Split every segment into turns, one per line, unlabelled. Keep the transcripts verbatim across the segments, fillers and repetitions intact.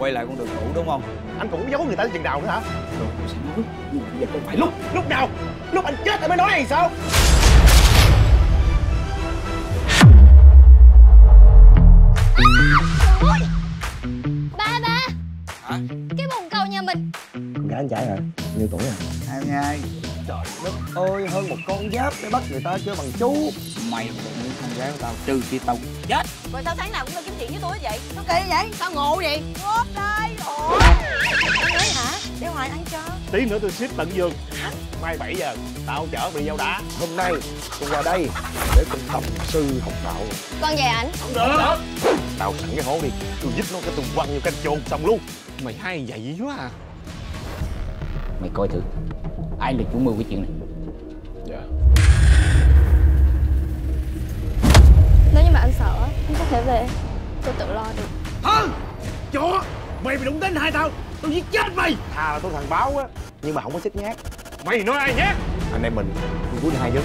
quay lại con đường cũ đúng không?
Anh cũng giấu người ta chừng nào nữa hả?
Rồi con sẽ nói, nhưng bây giờ không phải lúc.
Lúc nào? Lúc anh chết anh mới nói hay sao?
Ôi! Ba ba!
Hả?
Cái bồn cầu nhà mình.
Con gái anh trai hả? Nhiêu tuổi à?
hai mươi hai.
Trời đất ơi, hơn một con giáp để bắt người ta chơi bằng chú.
Mày đừng muốn con gái của tao trừ khi tao chết.
Rồi sao tháng nào cũng đi kiếm chuyện với tôi vậy? Sao kỳ vậy? Sao ngộ vậy? Ngốt đây! Ủa? Anh nói hả? Để Hoài ăn cho.
Tí nữa tôi ship tận giường. Mai bảy giờ tao chở bị dâu đá. Hôm nay tôi qua đây để cùng thầm sư học đạo.
Con về ảnh.
Không được. Đào sẵn cái hố đi, tôi giúp nó cái tôi quăng vô canh chôn xong luôn.
Mày hay vậy quá à.
Mày coi thử ai là chủ mưu cái chuyện này.
Dạ.
Nếu như mà anh sợ, anh có thể về. Tôi tự lo được.
Hơ! Chó! Mày bị đụng đến hai tao, tôi giết chết mày! Thà là tôi thằng báo á, nhưng mà không có xích nhát. Mày nói ai nhát? Anh em mình, tôi cuối hai chứ.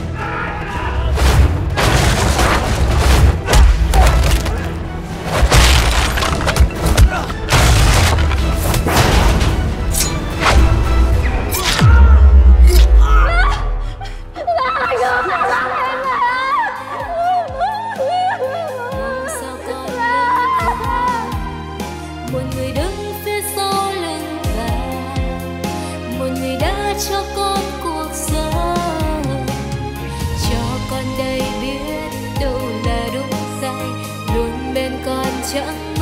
Một người đứng phía sau lưng bà, một người đã cho con cuộc sống, cho con đây biết đâu là đúng sai, luôn bên con chẳng